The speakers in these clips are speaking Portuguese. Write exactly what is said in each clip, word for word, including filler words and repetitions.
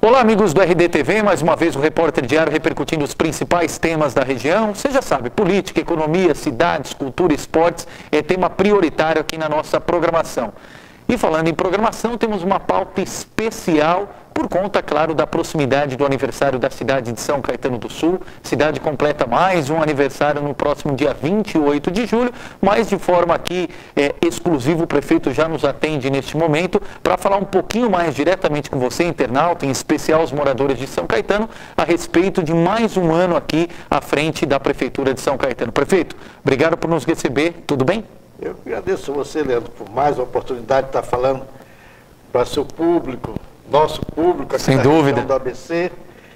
Olá, amigos do R D T V, mais uma vez o Repórter Diário repercutindo os principais temas da região. Você já sabe, política, economia, cidades, cultura, esportes é tema prioritário aqui na nossa programação. E falando em programação, temos uma pauta especial por conta, claro, da proximidade do aniversário da cidade de São Caetano do Sul. Cidade completa mais um aniversário no próximo dia vinte e oito de julho, mas de forma aqui é, exclusiva, o prefeito já nos atende neste momento para falar um pouquinho mais diretamente com você, internauta, em especial os moradores de São Caetano, a respeito de mais um ano aqui à frente da Prefeitura de São Caetano. Prefeito, obrigado por nos receber, tudo bem? Eu agradeço a você, Leandro, por mais uma oportunidade de estar falando para seu público, nosso público aqui Sem da dúvida. região do A B C,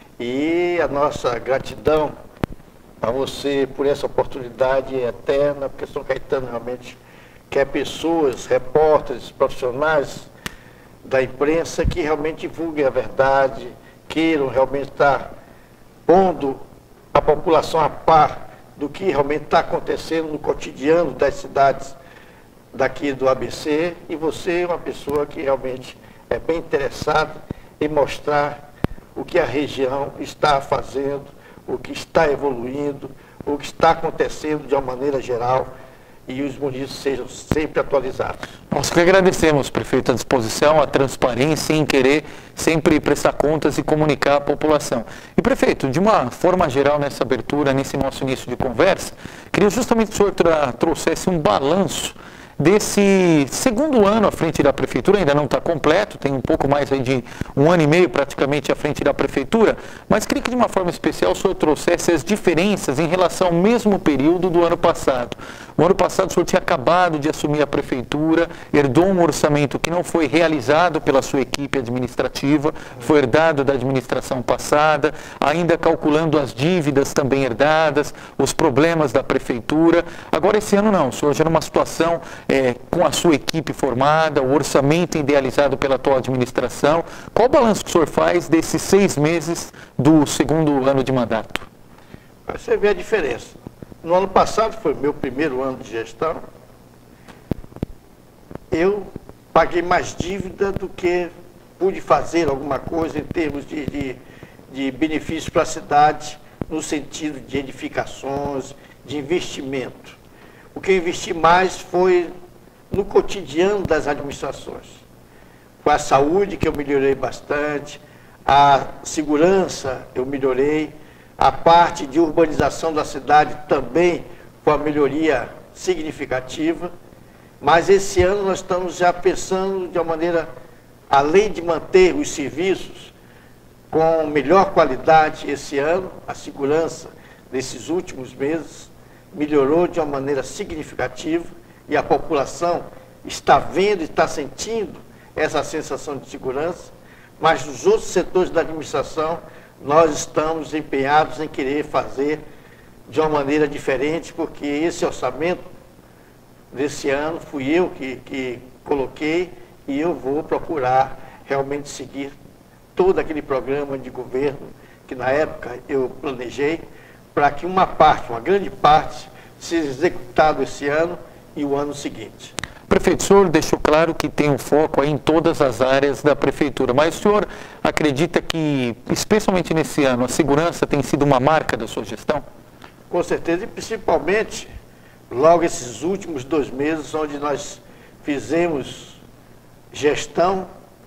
e a nossa gratidão a você por essa oportunidade eterna, porque São Caetano realmente quer pessoas, repórteres, profissionais da imprensa que realmente divulguem a verdade, queiram realmente estar pondo a população a par do que realmente está acontecendo no cotidiano das cidades daqui do A B C, e você é uma pessoa que realmente é bem interessada em mostrar o que a região está fazendo, o que está evoluindo, o que está acontecendo de uma maneira geral, e os municípios sejam sempre atualizados. Nós que agradecemos, prefeito, a disposição, a transparência em querer sempre prestar contas e comunicar à população. E, prefeito, de uma forma geral nessa abertura, nesse nosso início de conversa, queria justamente que o senhor tra- trouxesse um balanço desse segundo ano à frente da Prefeitura. Ainda não está completo, tem um pouco mais aí de um ano e meio praticamente à frente da Prefeitura, mas queria que de uma forma especial o senhor trouxesse as diferenças em relação ao mesmo período do ano passado. O ano passado o senhor tinha acabado de assumir a Prefeitura, herdou um orçamento que não foi realizado pela sua equipe administrativa, foi herdado da administração passada, ainda calculando as dívidas também herdadas, os problemas da Prefeitura. Agora esse ano não, o senhor já numa situação É, com a sua equipe formada, o orçamento idealizado pela atual administração. Qual o balanço que o senhor faz desses seis meses do segundo ano de mandato? Você vê a diferença. No ano passado, foi meu primeiro ano de gestão, eu paguei mais dívida do que pude fazer alguma coisa em termos de, de, de benefícios para a cidade, no sentido de edificações, de investimento. O que eu investi mais foi no cotidiano das administrações. Com a saúde, que eu melhorei bastante, a segurança eu melhorei, a parte de urbanização da cidade também com a melhoria significativa, mas esse ano nós estamos já pensando de uma maneira, além de manter os serviços com melhor qualidade esse ano, a segurança nesses últimos meses melhorou de uma maneira significativa e a população está vendo e está sentindo essa sensação de segurança, mas nos outros setores da administração nós estamos empenhados em querer fazer de uma maneira diferente, porque esse orçamento desse ano fui eu que, que coloquei, e eu vou procurar realmente seguir todo aquele programa de governo que na época eu planejei, para que uma parte, uma grande parte, seja executado esse ano e o ano seguinte. Prefeito, o senhor deixou claro que tem um foco aí em todas as áreas da Prefeitura, mas o senhor acredita que, especialmente nesse ano, a segurança tem sido uma marca da sua gestão? Com certeza, e principalmente, logo esses últimos dois meses, onde nós fizemos gestão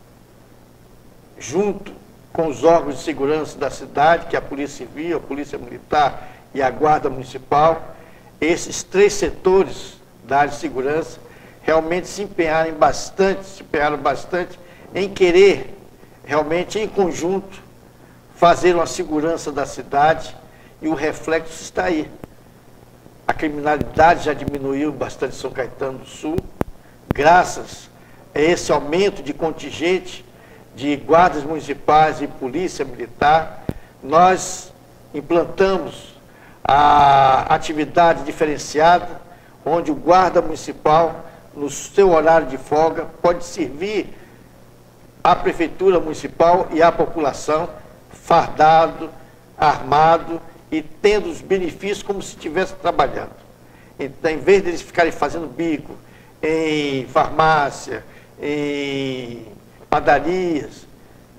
junto com os órgãos de segurança da cidade, que é a Polícia Civil, a Polícia Militar e a Guarda Municipal. Esses três setores da área de segurança realmente se empenharam bastante, se empenharam bastante em querer, realmente em conjunto, fazer uma segurança da cidade, e o reflexo está aí. A criminalidade já diminuiu bastante em São Caetano do Sul, graças a esse aumento de contingente de guardas municipais e polícia militar. Nós implantamos a atividade diferenciada, onde o guarda municipal, no seu horário de folga, pode servir à Prefeitura Municipal e à população fardado, armado e tendo os benefícios como se estivesse trabalhando. Então, em vez deles ficarem fazendo bico em farmácia, em padarias,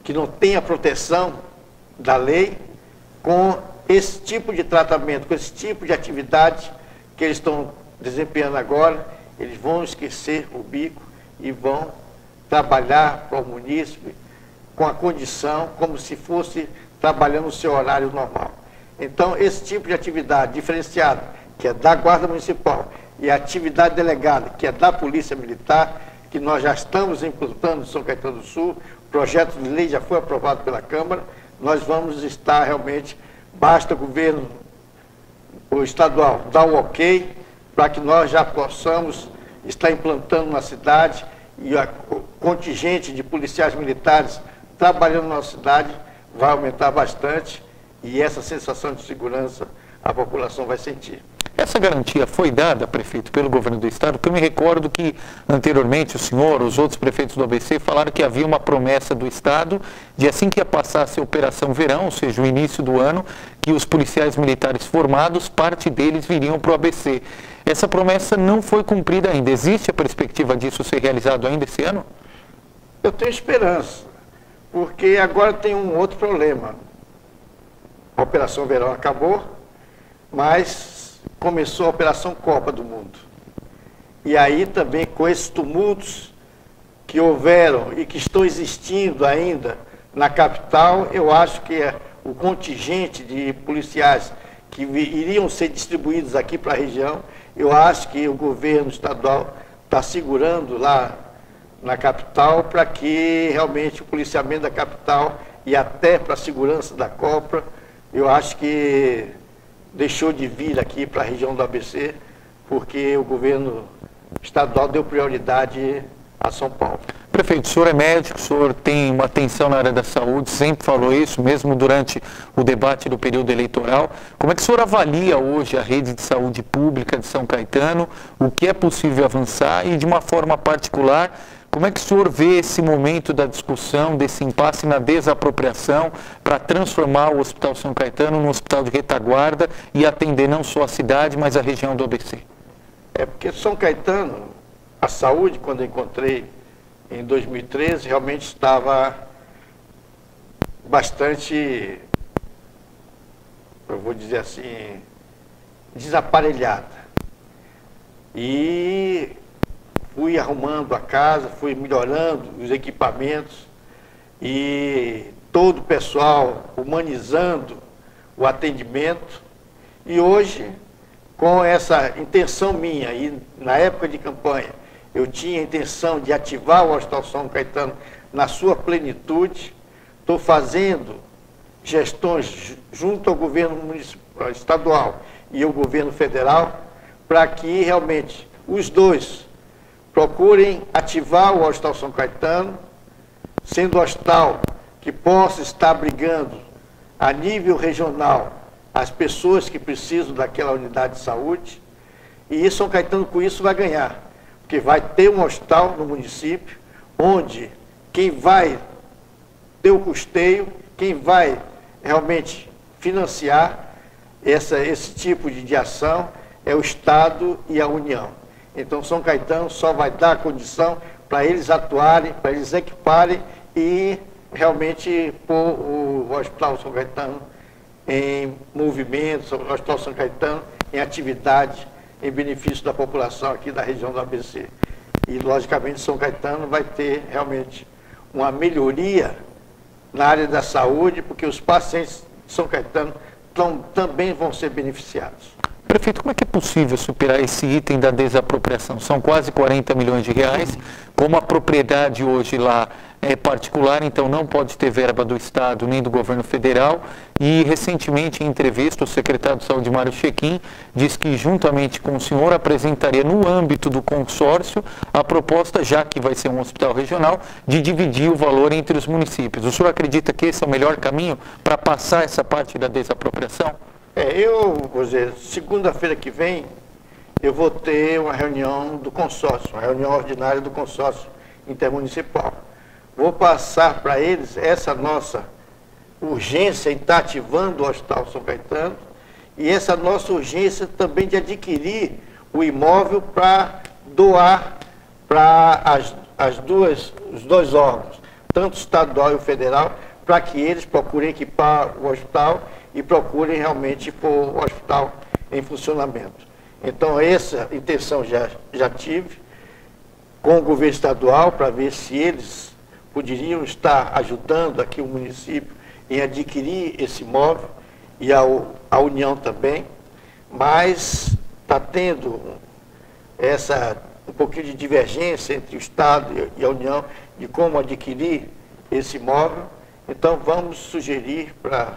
que não tem a proteção da lei, com esse tipo de tratamento, com esse tipo de atividade que eles estão desempenhando agora, eles vão esquecer o bico e vão trabalhar para o munícipe com a condição como se fosse trabalhando no seu horário normal. Então, esse tipo de atividade diferenciada, que é da Guarda Municipal, e a atividade delegada, que é da Polícia Militar, que nós já estamos implantando em São Caetano do Sul, o projeto de lei já foi aprovado pela Câmara, nós vamos estar realmente, basta o governo, o estadual, dar o ok, para que nós já possamos estar implantando na cidade, e a, o contingente de policiais militares trabalhando na cidade vai aumentar bastante, e essa sensação de segurança a população vai sentir. Essa garantia foi dada, prefeito, pelo governo do estado, porque eu me recordo que anteriormente o senhor, os outros prefeitos do A B C, falaram que havia uma promessa do estado de assim que ia passar a Operação Verão, ou seja, o início do ano, que os policiais militares formados, parte deles viriam para o A B C. Essa promessa não foi cumprida ainda. Existe a perspectiva disso ser realizado ainda esse ano? Eu tenho esperança, porque agora tem um outro problema. A Operação Verão acabou, mas começou a Operação Copa do Mundo. E aí também com esses tumultos que houveram e que estão existindo ainda na capital, eu acho que é o contingente de policiais que iriam ser distribuídos aqui para a região, eu acho que o governo estadual está segurando lá na capital para que realmente o policiamento da capital e até para a segurança da Copa, eu acho que deixou de vir aqui para a região do A B C, porque o governo estadual deu prioridade a São Paulo. Prefeito, o senhor é médico, o senhor tem uma atenção na área da saúde, sempre falou isso, mesmo durante o debate do período eleitoral. Como é que o senhor avalia hoje a rede de saúde pública de São Caetano, o que é possível avançar e, de uma forma particular, como é que o senhor vê esse momento da discussão, desse impasse na desapropriação para transformar o Hospital São Caetano num hospital de retaguarda e atender não só a cidade, mas a região do A B C? É porque São Caetano, a saúde, quando eu encontrei em dois mil e treze, realmente estava bastante, eu vou dizer assim, desaparelhada. E fui arrumando a casa, fui melhorando os equipamentos e todo o pessoal humanizando o atendimento. E hoje, com essa intenção minha, e na época de campanha, eu tinha a intenção de ativar o Hospital São Caetano na sua plenitude, estou fazendo gestões junto ao governo municipal, estadual e ao governo federal, para que realmente os dois procurem ativar o Hospital São Caetano, sendo o hospital que possa estar abrigando a nível regional as pessoas que precisam daquela unidade de saúde, e São Caetano com isso vai ganhar, porque vai ter um hospital no município, onde quem vai ter o custeio, quem vai realmente financiar essa, esse tipo de, de ação é o Estado e a União. Então, São Caetano só vai dar a condição para eles atuarem, para eles equiparem e realmente pôr o Hospital São Caetano em movimento, o Hospital São Caetano em atividade, em benefício da população aqui da região do A B C. E, logicamente, São Caetano vai ter realmente uma melhoria na área da saúde, porque os pacientes de São Caetano tão, também vão ser beneficiados. Prefeito, como é que é possível superar esse item da desapropriação? São quase quarenta milhões de reais, como a propriedade hoje lá é particular, então não pode ter verba do Estado nem do governo federal, e recentemente em entrevista o secretário de Saúde, Mário Chequim, diz que juntamente com o senhor apresentaria no âmbito do consórcio a proposta, já que vai ser um hospital regional, de dividir o valor entre os municípios. O senhor acredita que esse é o melhor caminho para passar essa parte da desapropriação? É, eu, vou dizer, segunda-feira que vem, eu vou ter uma reunião do consórcio, uma reunião ordinária do consórcio intermunicipal. Vou passar para eles essa nossa urgência em estar ativando o Hospital São Caetano e essa nossa urgência também de adquirir o imóvel para doar para as, as duas, os dois órgãos, tanto o estadual e o federal, para que eles procurem equipar o hospital e procurem realmente pôr o hospital em funcionamento. Então, essa intenção já, já tive com o governo estadual para ver se eles poderiam estar ajudando aqui o município em adquirir esse imóvel e a, a União também, mas está tendo essa, um pouquinho de divergência entre o Estado e a União de como adquirir esse imóvel. Então, vamos sugerir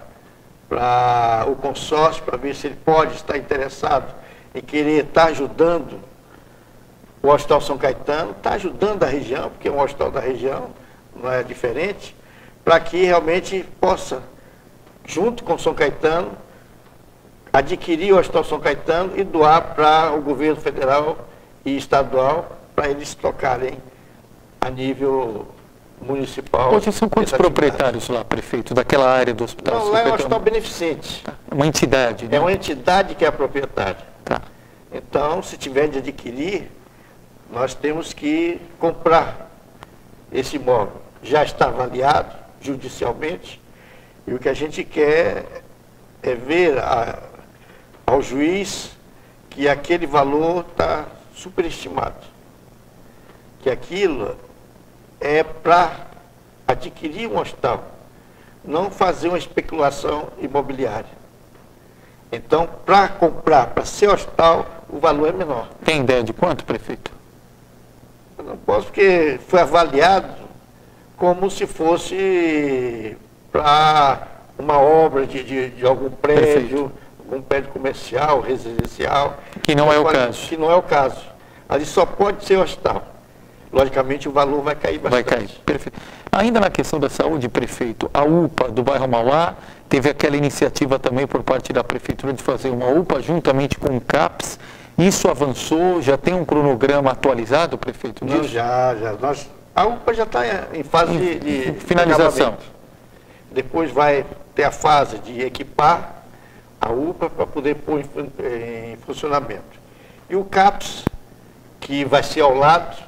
para o consórcio, para ver se ele pode estar interessado em querer estar ajudando o Hospital São Caetano, está ajudando a região, porque é um hospital da região, não é diferente, para que realmente possa, junto com São Caetano, adquirir o Hospital São Caetano e doar para o governo federal e estadual, para eles tocarem a nível municipal. Hoje são quantos proprietários lá, prefeito, daquela área do hospital? Não, lá é um hospital beneficente. Uma entidade, né? É uma entidade que é a proprietária. Tá. Então, se tiver de adquirir, nós temos que comprar esse imóvel. Já está avaliado judicialmente, e o que a gente quer é ver a, ao juiz que aquele valor está superestimado, que aquilo é para adquirir um hospital, não fazer uma especulação imobiliária. Então, para comprar, para ser hospital, o valor é menor. Tem ideia de quanto, prefeito? Eu não posso, porque foi avaliado como se fosse para uma obra de, de, de algum prédio, Perfeito. algum prédio comercial, residencial. Que não é o caso. Que não é o caso. Ali só pode ser hospital. Logicamente, o valor vai cair bastante. Vai cair, perfeito. Ainda na questão da saúde, prefeito, a U P A do bairro Mauá teve aquela iniciativa também por parte da prefeitura de fazer uma U P A juntamente com o CAPS. Isso avançou? Já tem um cronograma atualizado, prefeito? Não, já, já. Nós, a U P A já está em fase de, de finalização. Depois vai ter a fase de equipar a U P A para poder pôr em, em funcionamento. E o CAPS, que vai ser ao lado,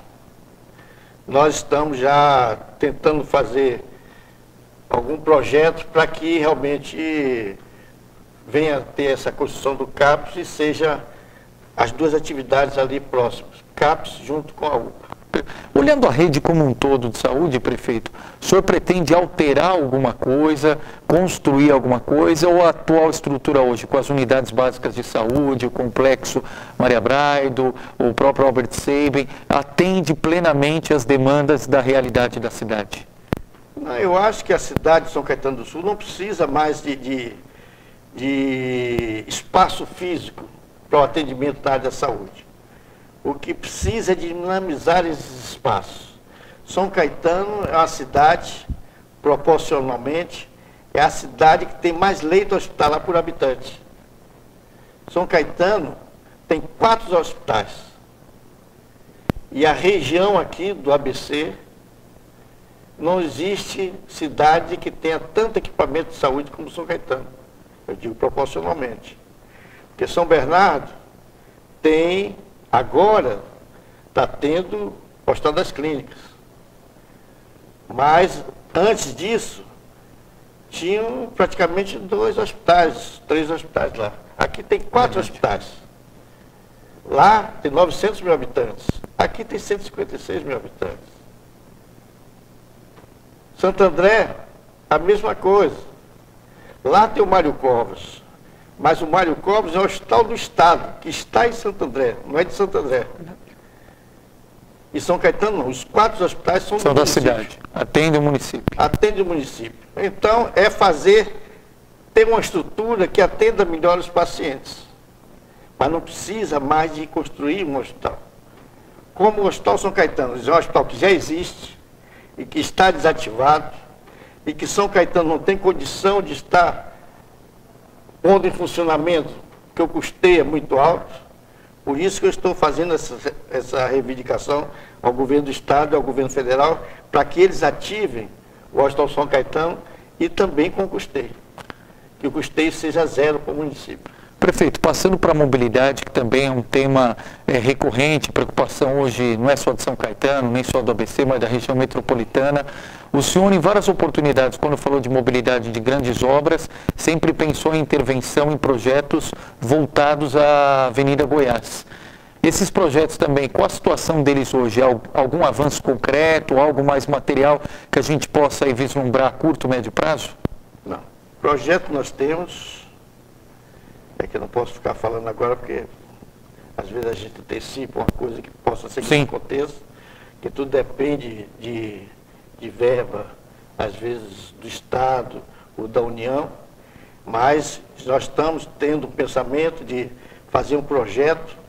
nós estamos já tentando fazer algum projeto para que realmente venha ter essa construção do CAPS e seja as duas atividades ali próximas, CAPS junto com a U P A. Olhando a rede como um todo de saúde, prefeito, o senhor pretende alterar alguma coisa, construir alguma coisa, ou a atual estrutura hoje, com as unidades básicas de saúde, o complexo Maria Braido, o próprio Albert Sabin, atende plenamente às demandas da realidade da cidade? Não, eu acho que a cidade de São Caetano do Sul não precisa mais de, de, de espaço físico para o atendimento da área da saúde. O que precisa é dinamizar esses espaços. São Caetano é uma cidade, proporcionalmente, é a cidade que tem mais leito hospitalar por habitante. São Caetano tem quatro hospitais. E a região aqui do A B C, não existe cidade que tenha tanto equipamento de saúde como São Caetano. Eu digo proporcionalmente. Porque São Bernardo tem... Agora está tendo o Hospital das Clínicas. Mas, antes disso, tinham praticamente dois hospitais, três hospitais lá. Aqui tem quatro hospitais. Lá tem novecentos mil habitantes. Aqui tem cento e cinquenta e seis mil habitantes. Santo André, a mesma coisa. Lá tem o Mário Covas. Mas o Mário Covas é o hospital do Estado, que está em Santo André, não é de Santo André. E São Caetano não, os quatro hospitais são, são da cidade, atende o município. Atende o município. Então, é fazer, ter uma estrutura que atenda melhor os pacientes. Mas não precisa mais de construir um hospital. Como o Hospital São Caetano, é um hospital que já existe e que está desativado, e que São Caetano não tem condição de estar pondo em funcionamento, porque o custeio é muito alto. Por isso que eu estou fazendo essa, essa reivindicação ao governo do Estado e ao governo federal, para que eles ativem o Hospital São Caetano e também com o custeio. Que o custeio seja zero para o município. Prefeito, passando para a mobilidade, que também é um tema é, recorrente, preocupação hoje não é só de São Caetano, nem só do A B C, mas da região metropolitana. O senhor, em várias oportunidades, quando falou de mobilidade de grandes obras, sempre pensou em intervenção em projetos voltados à Avenida Goiás. Esses projetos também, qual a situação deles hoje? Algum avanço concreto, algo mais material que a gente possa aí vislumbrar a curto, médio prazo? Não. Projeto nós temos, é que eu não posso ficar falando agora porque às vezes a gente antecipa uma coisa que possa ser que aconteça, que tudo depende de, de verba, às vezes do Estado ou da União, mas nós estamos tendo um pensamento de fazer um projeto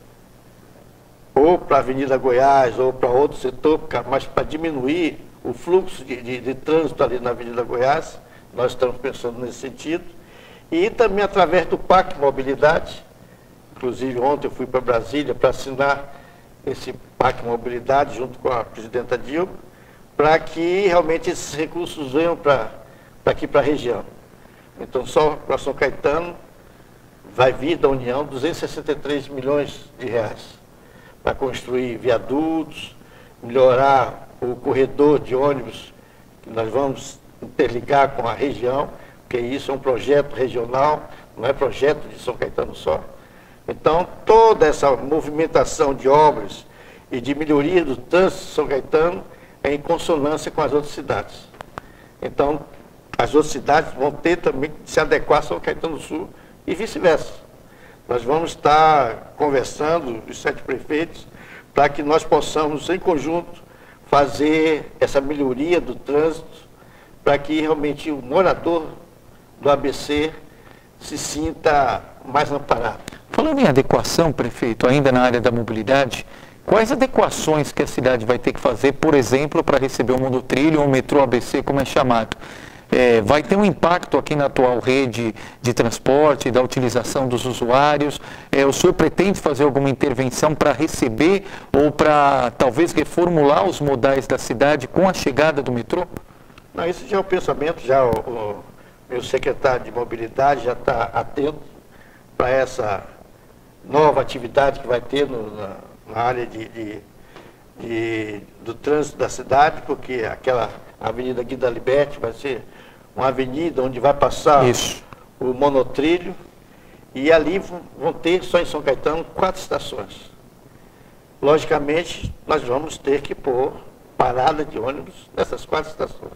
ou para a Avenida Goiás, ou para outro setor, mas para diminuir o fluxo de, de, de trânsito ali na Avenida Goiás, nós estamos pensando nesse sentido, e também através do P A C Mobilidade, inclusive ontem eu fui para Brasília para assinar esse P A C Mobilidade junto com a presidenta Dilma, para que realmente esses recursos venham para aqui para a região. Então só para São Caetano vai vir da União duzentos e sessenta e três milhões de reais. Para construir viadutos, melhorar o corredor de ônibus, que nós vamos interligar com a região, porque isso é um projeto regional, não é projeto de São Caetano só. Então, toda essa movimentação de obras e de melhoria do trânsito de São Caetano é em consonância com as outras cidades. Então, as outras cidades vão ter também que se adequar a São Caetano do Sul e vice-versa. Nós vamos estar conversando, os sete prefeitos, para que nós possamos, em conjunto, fazer essa melhoria do trânsito, para que realmente o morador do A B C se sinta mais amparado. Falando em adequação, prefeito, ainda na área da mobilidade, quais adequações que a cidade vai ter que fazer, por exemplo, para receber o monotrilho ou o metrô A B C, como é chamado? É, vai ter um impacto aqui na atual rede de transporte, da utilização dos usuários? É, o senhor pretende fazer alguma intervenção para receber ou para talvez reformular os modais da cidade com a chegada do metrô? Não, esse já é o pensamento, já o, o meu secretário de mobilidade já está atento para essa nova atividade que vai ter no, na, na área de, de, de, do trânsito da cidade, porque aquela Avenida Guida Liberty vai ser uma avenida onde vai passar Isso. o monotrilho, e ali vão ter, só em São Caetano, quatro estações. Logicamente, nós vamos ter que pôr parada de ônibus nessas quatro estações,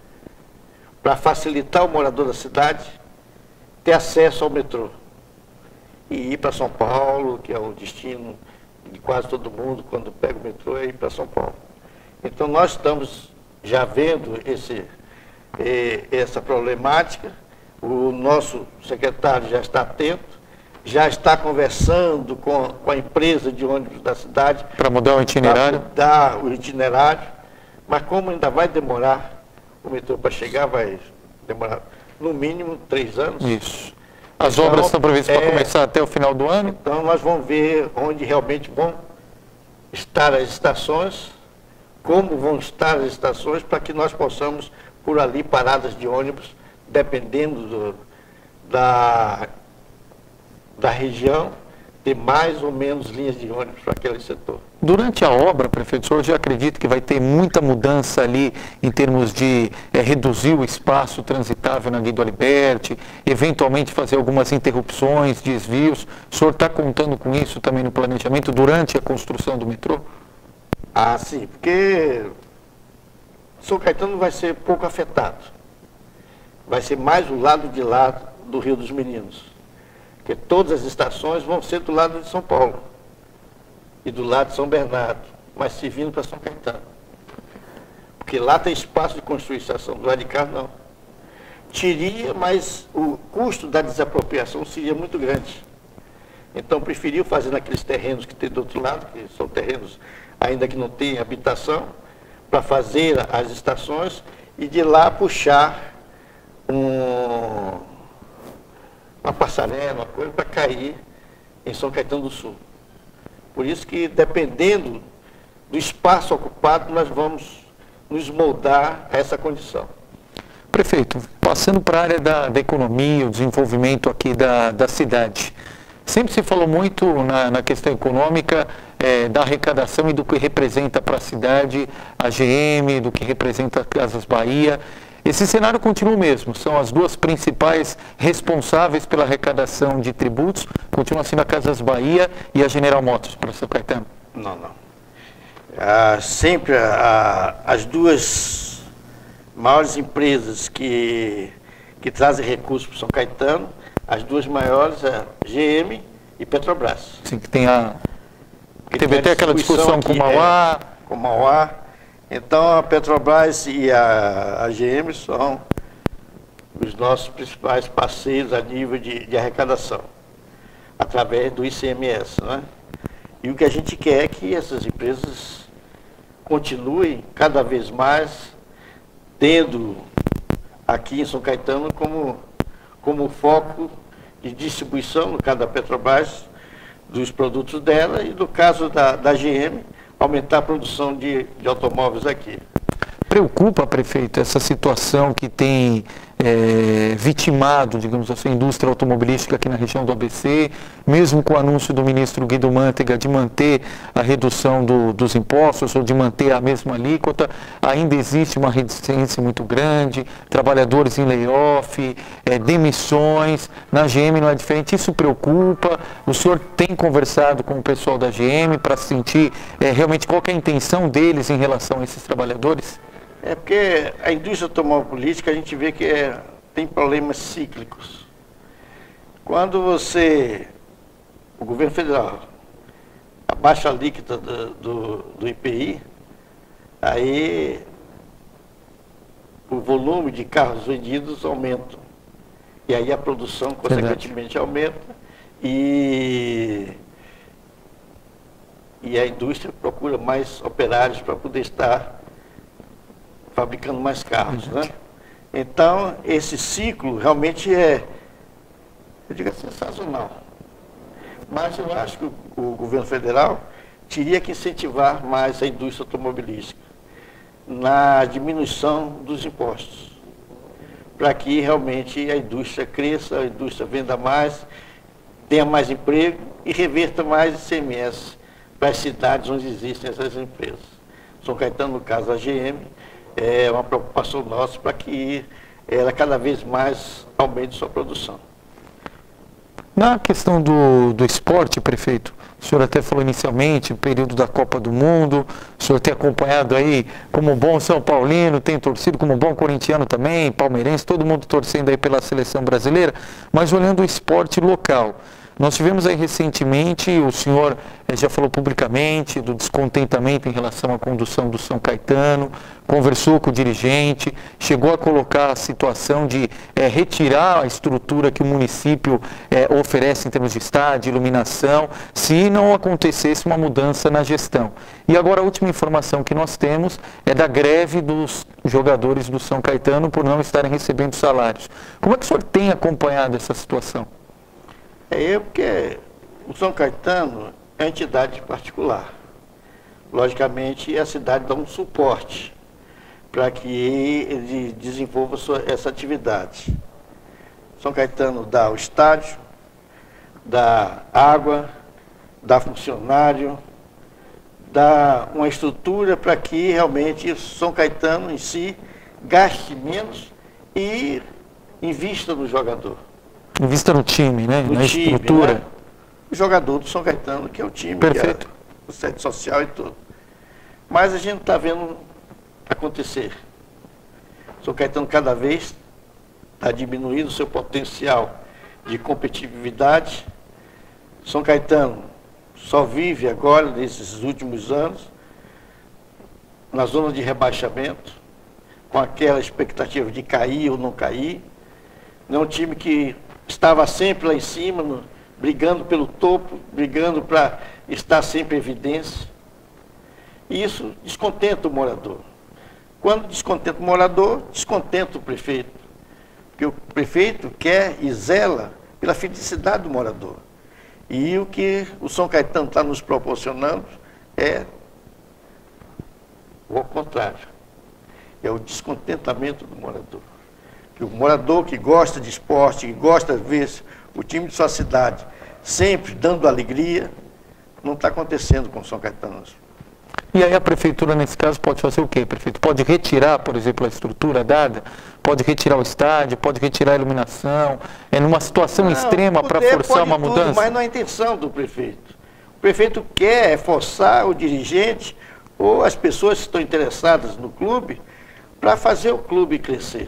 para facilitar o morador da cidade ter acesso ao metrô e ir para São Paulo, que é o destino de quase todo mundo quando pega o metrô, é ir para São Paulo. Então nós estamos já vendo esse, essa problemática, o nosso secretário já está atento, já está conversando com, com a empresa de ônibus da cidade. Para mudar o itinerário? Para mudar o itinerário, mas como ainda vai demorar, o metrô para chegar vai demorar no mínimo três anos. Isso. As então, obras estão previstas é, para começar até o final do ano? Então nós vamos ver onde realmente vão estar as estações, como vão estar as estações, para que nós possamos, por ali, paradas de ônibus, dependendo do, da, da região, ter mais ou menos linhas de ônibus para aquele setor. Durante a obra, prefeito, o senhor já acredita que vai ter muita mudança ali em termos de é, reduzir o espaço transitável na Guido Aliberti, eventualmente fazer algumas interrupções, desvios? O senhor está contando com isso também no planejamento durante a construção do metrô? Ah, sim, porque São Caetano vai ser pouco afetado. Vai ser mais o lado de lá do Rio dos Meninos. Porque todas as estações vão ser do lado de São Paulo e do lado de São Bernardo, mas se vindo para São Caetano. Porque lá tem espaço de construir estação, do lado de cá não. Teria, mas o custo da desapropriação seria muito grande. Então preferiu fazer naqueles terrenos que tem do outro lado, que são terrenos ainda que não tem habitação, para fazer as estações e de lá puxar um, uma passarela, uma coisa para cair em São Caetano do Sul. Por isso que, dependendo do espaço ocupado, nós vamos nos moldar a essa condição. Prefeito, passando para a área da, da economia, o desenvolvimento aqui da, da cidade, Sempre se falou muito na, na questão econômica é, da arrecadação e do que representa para a cidade a G M, do que representa a Casas Bahia. Esse cenário continua o mesmo, são as duas principais responsáveis pela arrecadação de tributos, continuam sendo a Casas Bahia e a General Motors, professor Caetano? Não, não. Ah, sempre ah, as duas maiores empresas que, que trazem recursos para São Caetano, as duas maiores, a G M e Petrobras. Sim, que tem a... Que teve até aquela discussão aqui, com o Mauá. É, com o Mauá. Então, a Petrobras e a, a G M são os nossos principais parceiros a nível de, de arrecadação, através do I C M S, né? E o que a gente quer é que essas empresas continuem cada vez mais tendo aqui em São Caetano como, como foco de distribuição, no caso da Petrobras, dos produtos dela, e no caso da, da G M, aumentar a produção de, de automóveis aqui. Preocupa, prefeito, essa situação que tem é, vitimado, digamos assim, a indústria automobilística aqui na região do A B C, mesmo com o anúncio do ministro Guido Mantega de manter a redução do, dos impostos ou de manter a mesma alíquota, ainda existe uma resistência muito grande, trabalhadores em layoff, é, demissões, na G M não é diferente, isso preocupa, o senhor tem conversado com o pessoal da G M para sentir é, realmente qual que é a intenção deles em relação a esses trabalhadores? É porque a indústria automobilística a gente vê que é, tem problemas cíclicos. Quando você, o governo federal, abaixa a alíquota do, do, do I P I, aí o volume de carros vendidos aumenta. E aí a produção, consequentemente, aumenta e, e a indústria procura mais operários para poder estar fabricando mais carros, né? Então, esse ciclo realmente é, eu digo, é sensacional. Mas eu acho que o, o governo federal teria que incentivar mais a indústria automobilística na diminuição dos impostos, para que realmente a indústria cresça, a indústria venda mais, tenha mais emprego e reverta mais I C M S para as cidades onde existem essas empresas. São Caetano, no caso a G M, é uma preocupação nossa para que ela cada vez mais aumente sua produção. Na questão do, do esporte, prefeito, o senhor até falou inicialmente, o período da Copa do Mundo, o senhor tem acompanhado aí como bom São Paulino, tem torcido como bom corintiano também, palmeirense, todo mundo torcendo aí pela seleção brasileira, mas olhando o esporte local. Nós tivemos aí recentemente, o senhor eh, já falou publicamente do descontentamento em relação à condução do São Caetano, conversou com o dirigente, chegou a colocar a situação de eh, retirar a estrutura que o município eh, oferece em termos de estádio, iluminação, se não acontecesse uma mudança na gestão. E agora a última informação que nós temos é da greve dos jogadores do São Caetano por não estarem recebendo salários. Como é que o senhor tem acompanhado essa situação? É eu, porque o São Caetano é entidade particular. Logicamente, a cidade dá um suporte para que ele desenvolva sua, essa atividade. São Caetano dá o estádio, dá água, dá funcionário, dá uma estrutura para que realmente o São Caetano em si gaste menos e invista no jogador. Invista no time, né? No Na time, estrutura. né? O jogador do São Caetano, que é o time, Perfeito. Que é o sede social e tudo. Mas a gente está vendo acontecer. São Caetano cada vez está diminuindo o seu potencial de competitividade. São Caetano só vive agora, nesses últimos anos, na zona de rebaixamento, com aquela expectativa de cair ou não cair. Não é um time que estava sempre lá em cima, no, brigando pelo topo, brigando para estar sempre em evidência. E isso descontenta o morador. Quando descontenta o morador, descontenta o prefeito. Porque o prefeito quer e zela pela felicidade do morador. E o que o São Caetano está nos proporcionando é o contrário. É o descontentamento do morador. Que o morador que gosta de esporte, que gosta de ver o time de sua cidade sempre dando alegria, não está acontecendo com São Caetano. E aí a prefeitura, nesse caso, pode fazer o quê, prefeito? Pode retirar, por exemplo, a estrutura dada? Pode retirar o estádio? Pode retirar a iluminação? É numa situação não, extrema para forçar uma tudo, mudança? Mas não é a intenção do prefeito. O prefeito quer forçar o dirigente ou as pessoas que estão interessadas no clube para fazer o clube crescer.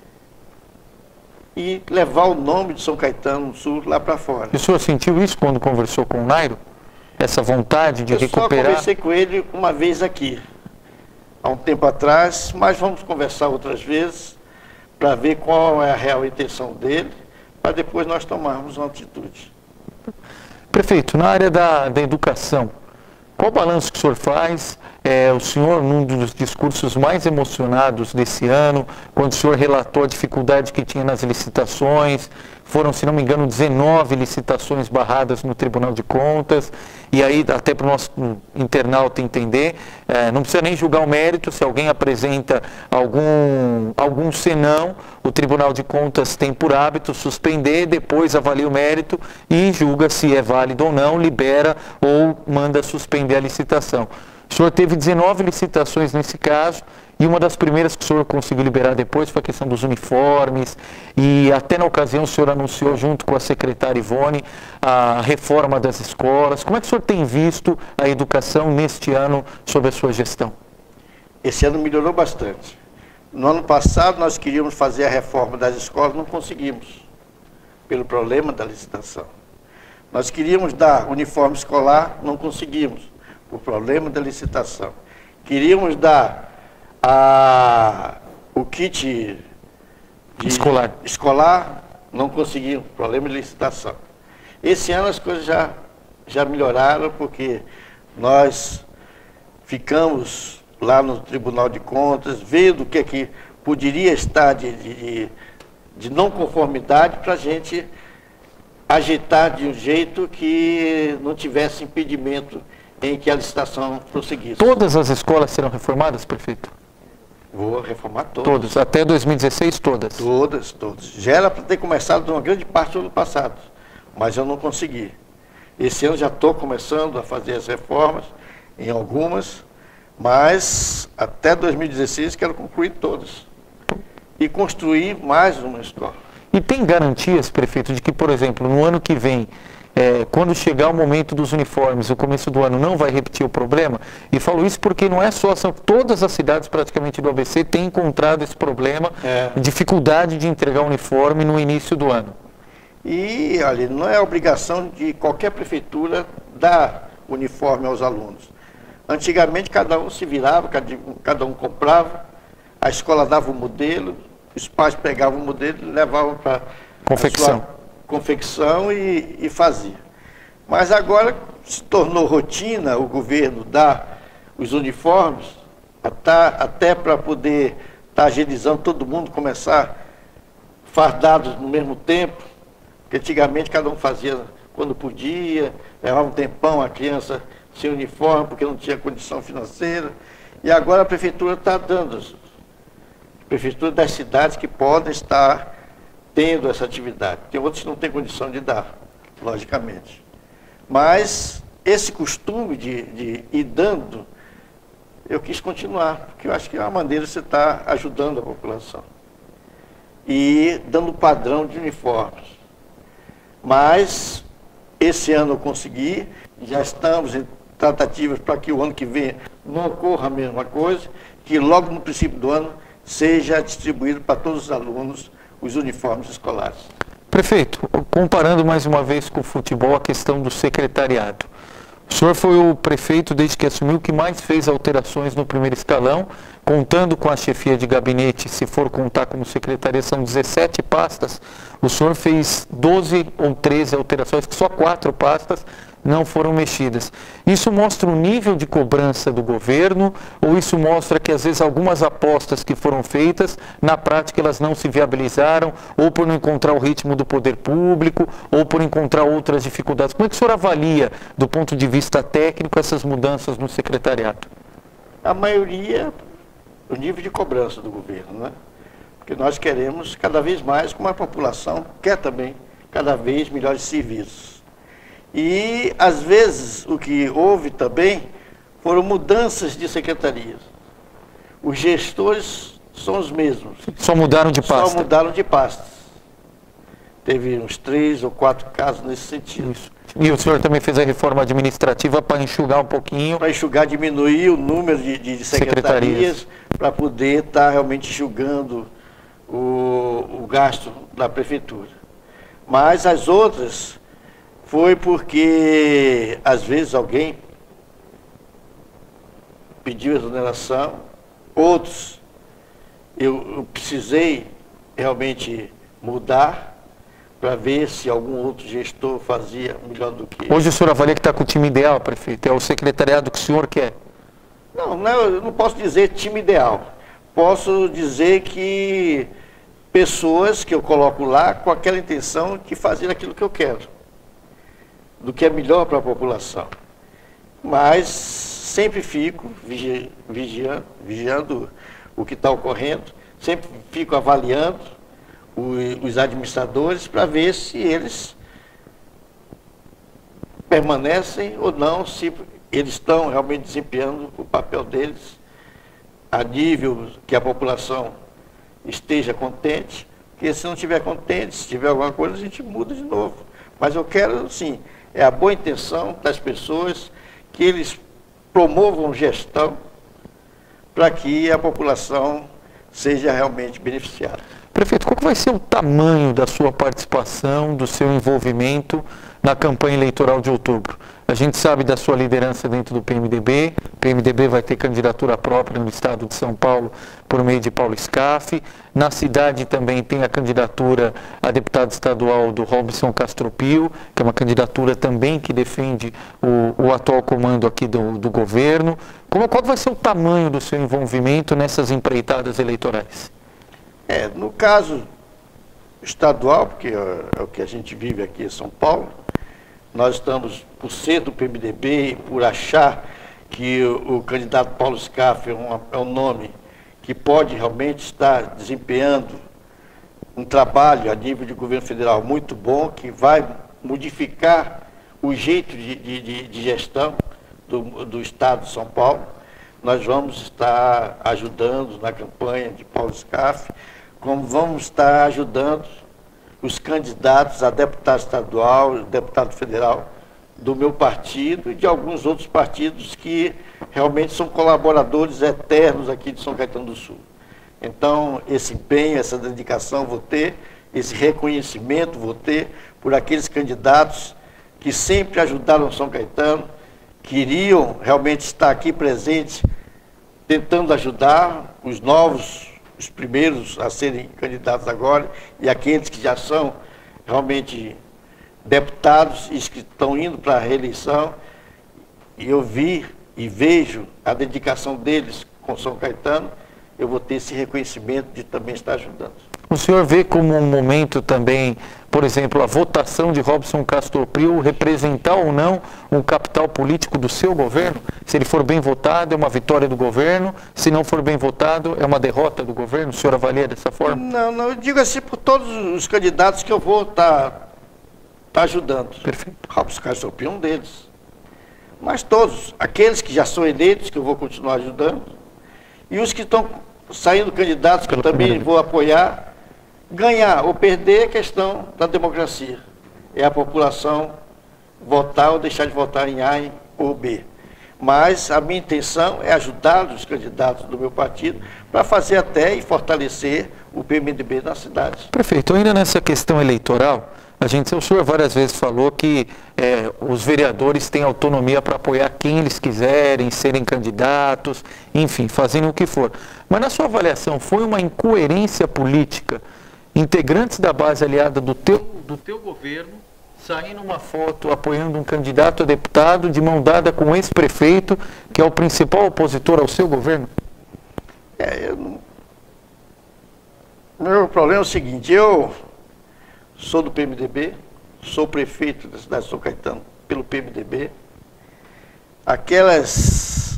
E levar o nome de São Caetano do Sul lá para fora. E o senhor sentiu isso quando conversou com o Nairo? Essa vontade de Eu recuperar? Eu só conversei com ele uma vez aqui, há um tempo atrás, mas vamos conversar outras vezes para ver qual é a real intenção dele, para depois nós tomarmos uma atitude. Prefeito, na área da, da educação, qual o balanço que o senhor faz? É, o senhor, num dos discursos mais emocionados desse ano, quando o senhor relatou a dificuldade que tinha nas licitações, foram, se não me engano, dezenove licitações barradas no Tribunal de Contas, e aí, até para o nosso internauta entender, é, não precisa nem julgar o mérito, se alguém apresenta algum, algum senão, o Tribunal de Contas tem por hábito suspender, depois avalia o mérito e julga se é válido ou não, libera ou manda suspender a licitação. O senhor teve dezenove licitações nesse caso, e uma das primeiras que o senhor conseguiu liberar depois foi a questão dos uniformes, e até na ocasião o senhor anunciou junto com a secretária Ivone a reforma das escolas. Como é que o senhor tem visto a educação neste ano sob a sua gestão? Esse ano melhorou bastante. No ano passado nós queríamos fazer a reforma das escolas, não conseguimos, pelo problema da licitação. Nós queríamos dar uniforme escolar, não conseguimos, por problema da licitação. Queríamos dar a, o kit de escolar. escolar, não conseguimos, problema de licitação. Esse ano as coisas já, já melhoraram, porque nós ficamos lá no Tribunal de Contas, vendo o que, é que poderia estar de, de, de não conformidade para a gente agitar de um jeito que não tivesse impedimento em que a licitação prosseguisse. Todas as escolas serão reformadas, prefeito? Vou reformar todas. Todas, até dois mil e dezesseis, todas? Todas, todas. Já era para ter começado uma grande parte do ano passado, mas eu não consegui. Esse ano já estou começando a fazer as reformas em algumas, mas até dois mil e dezesseis quero concluir todas. E construir mais uma escola. E tem garantias, prefeito, de que, por exemplo, no ano que vem, É, quando chegar o momento dos uniformes, o começo do ano, não vai repetir o problema? E falo isso porque não é só, são todas as cidades praticamente do A B C têm encontrado esse problema, é. dificuldade de entregar o uniforme no início do ano. E, olha, não é obrigação de qualquer prefeitura dar uniforme aos alunos. Antigamente cada um se virava, cada, cada um comprava, a escola dava o modelo, os pais pegavam o modelo e levavam para confecção. confecção e, e fazia. Mas agora se tornou rotina o governo dar os uniformes, até, até para poder estar tá agilizando todo mundo, começar fardados no mesmo tempo, porque antigamente cada um fazia quando podia, levava um tempão a criança sem uniforme, porque não tinha condição financeira, e agora a prefeitura está dando, a prefeitura das cidades que podem estar tendo essa atividade. Tem outros que não têm condição de dar, logicamente. Mas esse costume de, de ir dando, eu quis continuar, porque eu acho que é uma maneira de você estar ajudando a população. E dando padrão de uniformes. Mas esse ano eu consegui, já estamos em tratativas para que o ano que vem não ocorra a mesma coisa, que logo no princípio do ano seja distribuído para todos os alunos os uniformes escolares. Prefeito, comparando mais uma vez com o futebol, a questão do secretariado. O senhor foi o prefeito, desde que assumiu, que mais fez alterações no primeiro escalão, contando com a chefia de gabinete, se for contar como secretaria, são dezessete pastas. O senhor fez doze ou treze alterações, que só quatro pastas não foram mexidas. Isso mostra o nível de cobrança do governo, ou isso mostra que às vezes algumas apostas que foram feitas, na prática elas não se viabilizaram, ou por não encontrar o ritmo do poder público, ou por encontrar outras dificuldades? Como é que o senhor avalia, do ponto de vista técnico, essas mudanças no secretariado? A maioria, o nível de cobrança do governo, né? Porque nós queremos cada vez mais, como a população quer também, cada vez melhores serviços. E, às vezes, o que houve também foram mudanças de secretarias. Os gestores são os mesmos. Só mudaram de pasta. Só mudaram de pastas. Teve uns três ou quatro casos nesse sentido. Isso. E o senhor também fez a reforma administrativa para enxugar um pouquinho? Para enxugar, diminuir o número de, de secretarias, secretarias. para poder estar tá realmente enxugando o, o gasto da prefeitura. Mas as outras foi porque, às vezes, alguém pediu exoneração, outros eu, eu precisei realmente mudar para ver se algum outro gestor fazia melhor do que... Hoje o senhor avalia que está com o time ideal, prefeito? É o secretariado que o senhor quer? Não, não, eu não posso dizer time ideal. Posso dizer que pessoas que eu coloco lá com aquela intenção de fazer aquilo que eu quero, do que é melhor para a população. Mas sempre fico vigi vigiando, vigiando o que está ocorrendo, sempre fico avaliando os administradores para ver se eles permanecem ou não, se eles estão realmente desempenhando o papel deles a nível que a população esteja contente, porque se não estiver contente, se tiver alguma coisa, a gente muda de novo. Mas eu quero, sim, é a boa intenção das pessoas que eles promovam gestão para que a população seja realmente beneficiada. Prefeito, qual vai ser o tamanho da sua participação, do seu envolvimento na campanha eleitoral de outubro? A gente sabe da sua liderança dentro do P M D B, o P M D B vai ter candidatura própria no estado de São Paulo por meio de Paulo Scaff. Na cidade também tem a candidatura a deputado estadual do Robson Castropil, que é uma candidatura também que defende o, o atual comando aqui do, do governo. Como, qual vai ser o tamanho do seu envolvimento nessas empreitadas eleitorais? É, no caso estadual, porque é o que a gente vive aqui em São Paulo, nós estamos, por ser do P M D B e por achar que o, o candidato Paulo Scaff é, uma, é um nome que pode realmente estar desempenhando um trabalho a nível de governo federal muito bom, que vai modificar o jeito de, de, de gestão do, do estado de São Paulo. Nós vamos estar ajudando na campanha de Paulo Scaff, como vamos estar ajudando os candidatos a deputado estadual, deputado federal do meu partido e de alguns outros partidos que realmente são colaboradores eternos aqui de São Caetano do Sul. Então, esse empenho, essa dedicação vou ter, esse reconhecimento vou ter por aqueles candidatos que sempre ajudaram São Caetano, queriam realmente estar aqui presentes, tentando ajudar os novos, os primeiros a serem candidatos agora, e aqueles que já são realmente deputados e que estão indo para a reeleição. E eu vi e vejo a dedicação deles com São Caetano, eu vou ter esse reconhecimento de também estar ajudando. O senhor vê como um momento também, por exemplo, a votação de Robson Castropil representar ou não um capital político do seu governo? Se ele for bem votado, é uma vitória do governo. Se não for bem votado, é uma derrota do governo? O senhor avalia dessa forma? Não, não, eu digo assim por todos os candidatos que eu vou estar tá, tá ajudando. Perfeito. Robson Castropil é um deles. Mas todos, aqueles que já são eleitos, que eu vou continuar ajudando, e os que estão saindo candidatos, que eu também vou apoiar. Ganhar ou perder é questão da democracia. É a população votar ou deixar de votar em A ou B. Mas a minha intenção é ajudar os candidatos do meu partido para fazer até e fortalecer o P M D B na cidade. Prefeito, ainda nessa questão eleitoral, a gente, o senhor várias vezes falou que é, os vereadores têm autonomia para apoiar quem eles quiserem, serem candidatos, enfim, fazendo o que for. Mas na sua avaliação, foi uma incoerência política integrantes da base aliada do teu, do teu governo saem numa foto apoiando um candidato a deputado de mão dada com o ex-prefeito, que é o principal opositor ao seu governo? É, eu não... Meu problema é o seguinte, eu sou do P M D B, sou prefeito da cidade de São Caetano pelo P M D B. Aquelas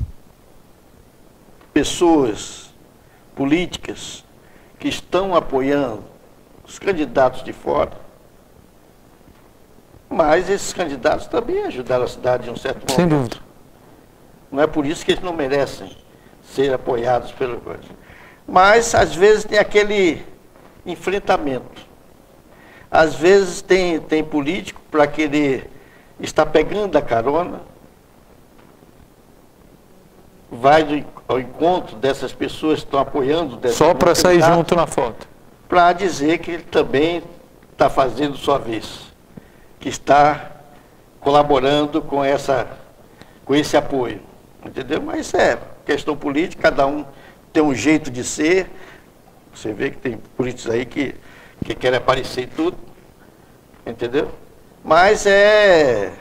pessoas políticas que estão apoiando os candidatos de fora, Mas esses candidatos também ajudaram a cidade em um certo momento. Sem dúvida. Não é por isso que eles não merecem ser apoiados pela coisa. Mas, às vezes, tem aquele enfrentamento. Às vezes, tem, tem político para querer estar pegando a carona, vai do, ao encontro dessas pessoas que estão apoiando. Só para sair junto na foto. Para dizer que ele também está fazendo sua vez, que está colaborando com, essa, com esse apoio. Entendeu? Mas é questão política, cada um tem um jeito de ser. Você vê que tem políticos aí que, que querem aparecer em tudo. Entendeu? Mas é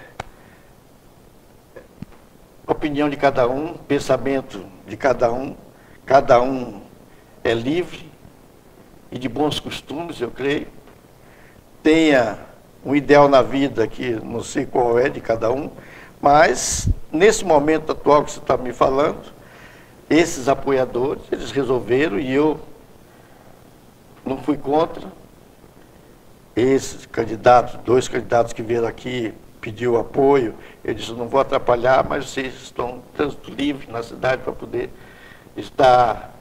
opinião de cada um, pensamento de cada um. Cada um é livre e de bons costumes, eu creio. Tenha um ideal na vida que não sei qual é de cada um, mas nesse momento atual que você está me falando, esses apoiadores, eles resolveram, e eu não fui contra. Esses candidatos, dois candidatos que vieram aqui, pediu apoio, eu disse, não vou atrapalhar, mas vocês estão trânsito livre na cidade para poder estar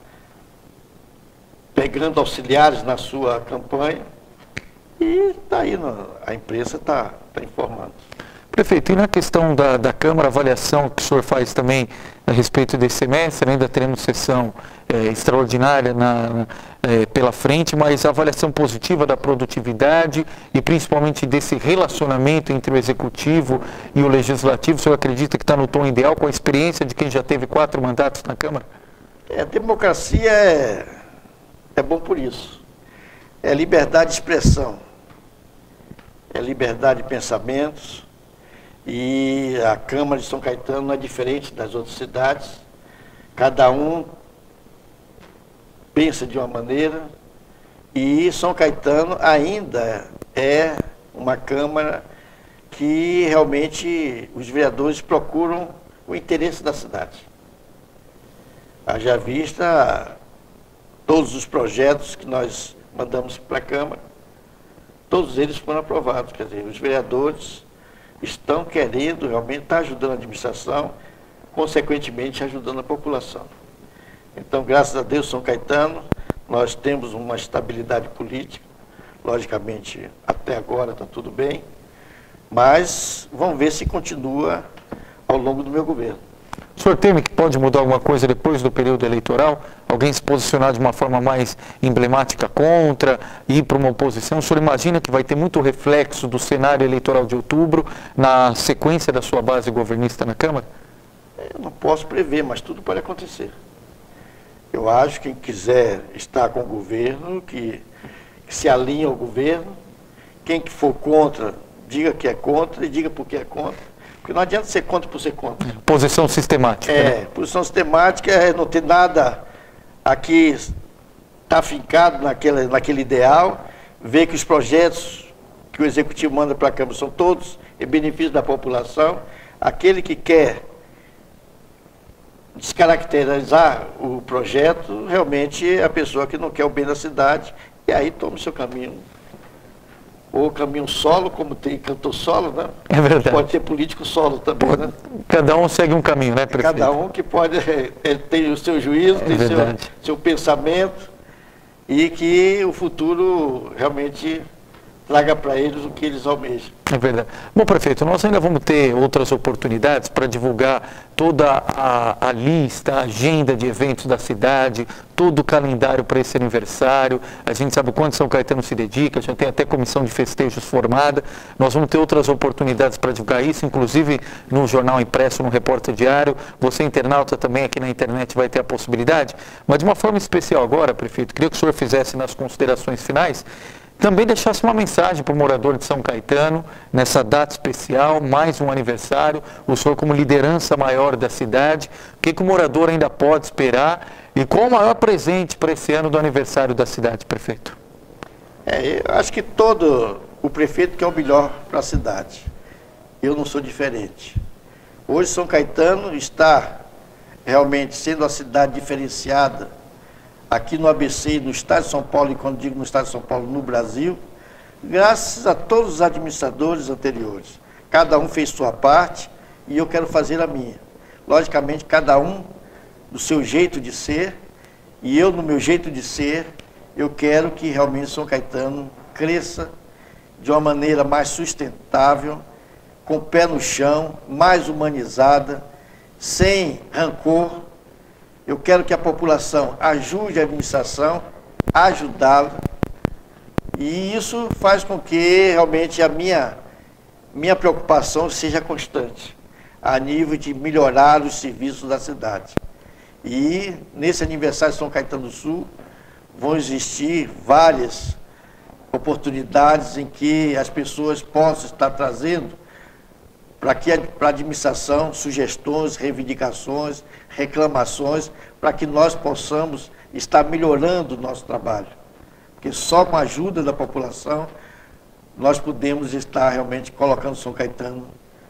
pegando auxiliares na sua campanha, e está aí, a imprensa está tá informando. Prefeito, e na questão da, da Câmara, a avaliação que o senhor faz também a respeito desse semestre, ainda teremos sessão é, extraordinária na, na, é, pela frente, mas a avaliação positiva da produtividade e principalmente desse relacionamento entre o Executivo e o Legislativo, o senhor acredita que está no tom ideal com a experiência de quem já teve quatro mandatos na Câmara? É, a democracia é, é bom por isso. É liberdade de expressão, é liberdade de pensamentos. E a Câmara de São Caetano não é diferente das outras cidades. Cada um pensa de uma maneira, e São Caetano ainda é uma Câmara que realmente os vereadores procuram o interesse da cidade. Haja vista todos os projetos que nós mandamos para a Câmara, todos eles foram aprovados. Quer dizer, os vereadores estão querendo realmente estar ajudando a administração, consequentemente ajudando a população. Então, graças a Deus, São Caetano, nós temos uma estabilidade política, logicamente até agora está tudo bem, mas vamos ver se continua ao longo do meu governo. O senhor teme que pode mudar alguma coisa depois do período eleitoral? Alguém se posicionar de uma forma mais emblemática contra, ir para uma oposição? O senhor imagina que vai ter muito reflexo do cenário eleitoral de outubro na sequência da sua base governista na Câmara? Eu não posso prever, mas tudo pode acontecer. Eu acho que quem quiser estar com o governo, que, que se alinhe ao governo. Quem que for contra, diga que é contra e diga por que é contra. Porque não adianta ser contra por ser contra. Posição sistemática. É, né? Posição sistemática é não ter nada aqui, está afincado naquele, naquele ideal, ver que os projetos que o Executivo manda para a Câmara são todos em benefício da população. Aquele que quer descaracterizar o projeto, realmente é a pessoa que não quer o bem da cidade, e aí toma o seu caminho. Ou caminho solo, como tem cantor solo, né? É verdade. Pode ter político solo também, pode, né? Cada um segue um caminho, né, prefeito? Cada um que pode é, é, ter o seu juízo, é tem seu, seu pensamento, e que o futuro realmente traga para eles o que eles almejam. É verdade. Bom, prefeito, nós ainda vamos ter outras oportunidades para divulgar toda a, a lista, a agenda de eventos da cidade, todo o calendário para esse aniversário. A gente sabe o quanto São Caetano se dedica, já tem até comissão de festejos formada. Nós vamos ter outras oportunidades para divulgar isso, inclusive no jornal impresso, no Repórter Diário. Você, internauta, também aqui na internet vai ter a possibilidade. Mas de uma forma especial agora, prefeito, queria que o senhor fizesse nas considerações finais, também deixasse uma mensagem para o morador de São Caetano, nessa data especial, mais um aniversário, o senhor como liderança maior da cidade, o que, que o morador ainda pode esperar e qual o maior presente para esse ano do aniversário da cidade, prefeito? É, eu acho que todo o prefeito quer o melhor para a cidade. Eu não sou diferente. Hoje São Caetano está realmente sendo a cidade diferenciada aqui no A B C, no estado de São Paulo, e quando digo no estado de São Paulo, no Brasil, graças a todos os administradores anteriores. Cada um fez sua parte e eu quero fazer a minha. Logicamente, cada um do seu jeito de ser, e eu no meu jeito de ser, eu quero que realmente São Caetano cresça de uma maneira mais sustentável, com o pé no chão, mais humanizada, sem rancor. Eu quero que a população ajude a administração, a ajudá-la, e isso faz com que realmente a minha, minha preocupação seja constante, a nível de melhorar os serviços da cidade. E nesse aniversário de São Caetano do Sul, vão existir várias oportunidades em que as pessoas possam estar trazendo para que para a administração sugestões, reivindicações, reclamações, para que nós possamos estar melhorando o nosso trabalho. Porque só com a ajuda da população nós podemos estar realmente colocando São Caetano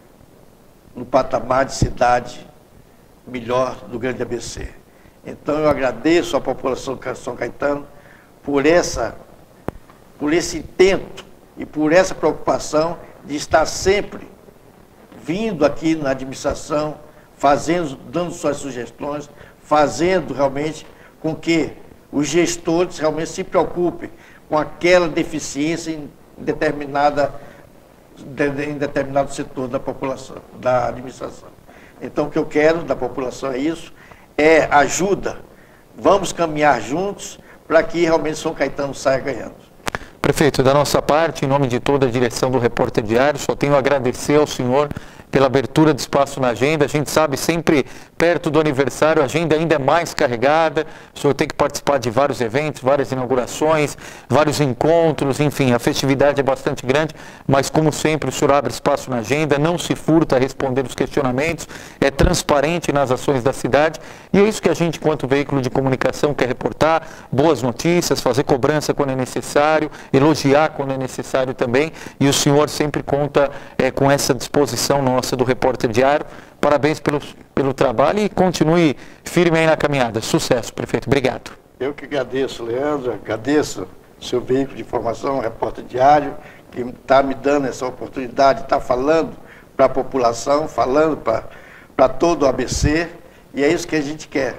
no patamar de cidade melhor do Grande A B C. Então eu agradeço à população de São Caetano por, essa, por esse intento e por essa preocupação de estar sempre vindo aqui na administração, fazendo, dando suas sugestões, fazendo realmente com que os gestores realmente se preocupem com aquela deficiência em, determinada, em determinado setor da população, da administração. Então, o que eu quero da população é isso, é ajuda. Vamos caminhar juntos para que realmente São Caetano saia ganhando. Prefeito, da nossa parte, em nome de toda a direção do Repórter Diário, só tenho a agradecer ao senhor pela abertura de espaço na agenda. A gente sabe, sempre perto do aniversário, a agenda ainda é mais carregada, o senhor tem que participar de vários eventos, várias inaugurações, vários encontros, enfim, a festividade é bastante grande, mas como sempre o senhor abre espaço na agenda, não se furta a responder os questionamentos, é transparente nas ações da cidade, e é isso que a gente, enquanto veículo de comunicação, quer reportar, boas notícias, fazer cobrança quando é necessário, elogiar quando é necessário também, e o senhor sempre conta é, com essa disposição nossa do Repórter Diário. Parabéns pelo, pelo trabalho e continue firme aí na caminhada. Sucesso, prefeito. Obrigado. Eu que agradeço, Leandro, agradeço o seu veículo de informação, o Repórter Diário, que está me dando essa oportunidade de estar falando para a população, falando para todo o A B C, e é isso que a gente quer.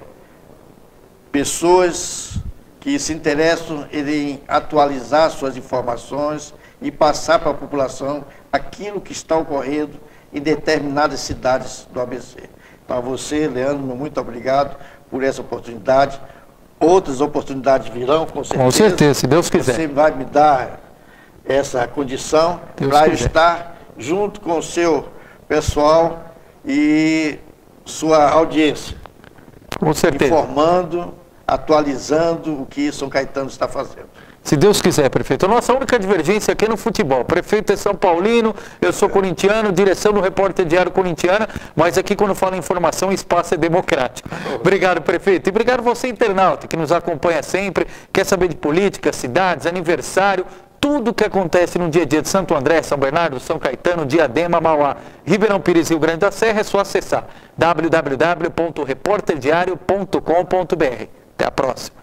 Pessoas que se interessam em atualizar suas informações e passar para a população aquilo que está ocorrendo em determinadas cidades do A B C. Então, a você, Leandro, muito obrigado por essa oportunidade. Outras oportunidades virão, com certeza. Com certeza, se Deus quiser. Você vai me dar essa condição para eu estar junto com o seu pessoal e sua audiência. Com certeza. Informando, atualizando o que São Caetano está fazendo. Se Deus quiser, prefeito. A nossa única divergência aqui é no futebol. Prefeito é São Paulino, eu sou corintiano, direção do Repórter Diário corintiana, mas aqui quando fala informação, o espaço é democrático. Obrigado, prefeito. E obrigado você, internauta, que nos acompanha sempre, quer saber de política, cidades, aniversário, tudo que acontece no dia a dia de Santo André, São Bernardo, São Caetano, Diadema, Mauá, Ribeirão Pires e Rio Grande da Serra, é só acessar w w w ponto repórter diário ponto com ponto b r. Até a próxima.